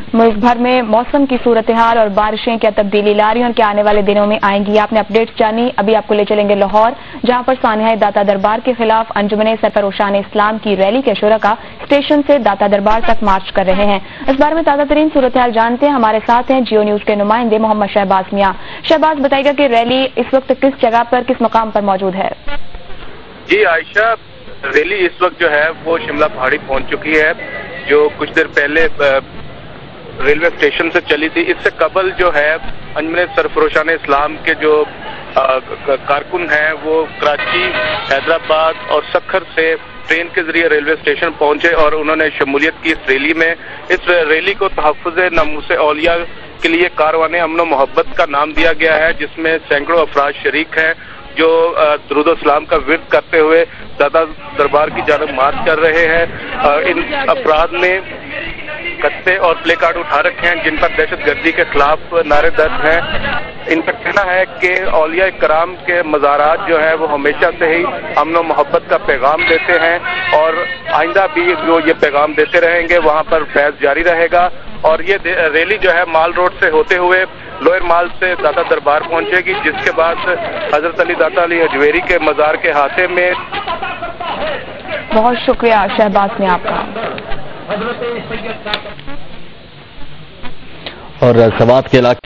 मुल्क भर में मौसम की सूरत हाल और बारिशें क्या तब्दीली ला रही हैं और क्या आने वाले दिनों में आएंगी। आपने अपडेट्स जानी। अभी आपको ले चलेंगे लाहौर, जहां पर सानिया दाता दरबार के खिलाफ अंजुमन सरफरोशान इस्लाम की रैली के शुरका स्टेशन से दाता दरबार तक मार्च कर रहे हैं। इस बारे में ताज़ा तरीन सूरत हाल जानते हैं। हमारे साथ हैं जियो न्यूज के नुमाइंदे मोहम्मद शहबाज मियां। शहबाज, बताइएगा कि रैली इस वक्त किस जगह पर, किस मकाम पर मौजूद है? जी आयशा, रैली इस वक्त जो है वो शिमला पहाड़ी पहुंच चुकी है, जो कुछ देर पहले रेलवे स्टेशन से चली थी। इससे कबल जो है अंजुमन सरफरोशान इस्लाम के जो कारकुन हैं वो कराची, हैदराबाद और सखर से ट्रेन के जरिए रेलवे स्टेशन पहुंचे और उन्होंने शमूलियत की इस रैली में। इस रैली को तहफ़्फ़ुज़ नामूस औलिया के लिए कारवाने अमन व मोहब्बत का नाम दिया गया है, जिसमें सैकड़ों अफराद शरीक हैं जो दुरूद सलाम का विर्द करते हुए दाता दरबार की जानब मार्च कर रहे हैं। इन अफराद ने कत्ते और प्ले कार्ड उठा रखे हैं जिन पर दहशत गर्दी के खिलाफ नारे दर्ज हैं। इनका कहना है कि औलिया कराम के मज़ारात जो है वो हमेशा से ही अमन व मोहब्बत का पैगाम देते हैं और आइंदा भी जो ये पैगाम देते रहेंगे। वहाँ पर फैज़ जारी रहेगा और ये रैली जो है माल रोड से होते हुए लोअर माल से दाता दरबार पहुंचेगी, जिसके बाद हजरत अली दाता अली हजवेरी के मज़ार के हाथे में। बहुत शुक्रिया शहबाज में आपका। और सवात के इलाके